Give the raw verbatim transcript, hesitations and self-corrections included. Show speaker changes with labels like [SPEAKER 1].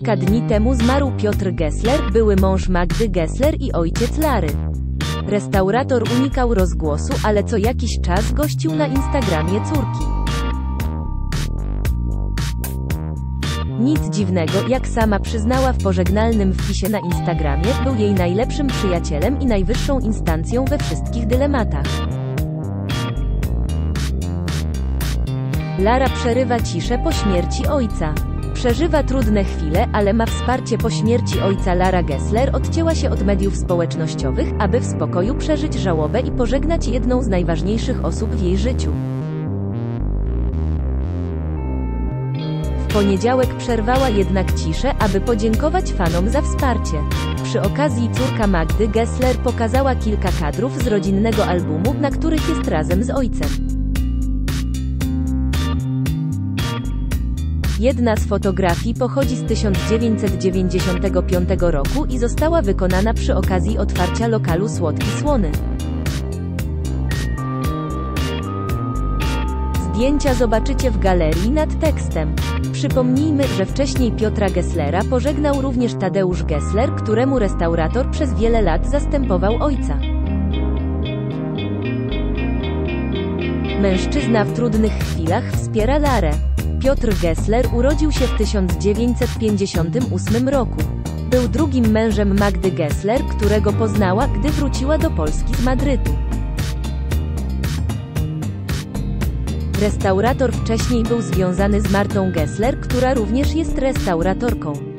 [SPEAKER 1] Kilka dni temu zmarł Piotr Gessler, były mąż Magdy Gessler i ojciec Lary. Restaurator unikał rozgłosu, ale co jakiś czas gościł na Instagramie córki. Nic dziwnego, jak sama przyznała w pożegnalnym wpisie na Instagramie, był jej najlepszym przyjacielem i najwyższą instancją we wszystkich dylematach. Lara przerywa ciszę po śmierci ojca. Przeżywa trudne chwile, ale ma wsparcie po śmierci ojca. Lara Gessler odcięła się od mediów społecznościowych, aby w spokoju przeżyć żałobę i pożegnać jedną z najważniejszych osób w jej życiu. W poniedziałek przerwała jednak ciszę, aby podziękować fanom za wsparcie. Przy okazji córka Magdy Gessler pokazała kilka kadrów z rodzinnego albumu, na których jest razem z ojcem. Jedna z fotografii pochodzi z tysiąc dziewięćset dziewięćdziesiątego piątego roku i została wykonana przy okazji otwarcia lokalu Słodki Słony. Zdjęcia zobaczycie w galerii nad tekstem. Przypomnijmy, że wcześniej Piotra Gesslera pożegnał również Tadeusz Gessler, któremu restaurator przez wiele lat zastępował ojca. Mężczyzna w trudnych chwilach wspiera Larę. Piotr Gessler urodził się w tysiąc dziewięćset pięćdziesiątym ósmym roku. Był drugim mężem Magdy Gessler, którego poznała, gdy wróciła do Polski z Madrytu. Restaurator wcześniej był związany z Martą Gessler, która również jest restauratorką.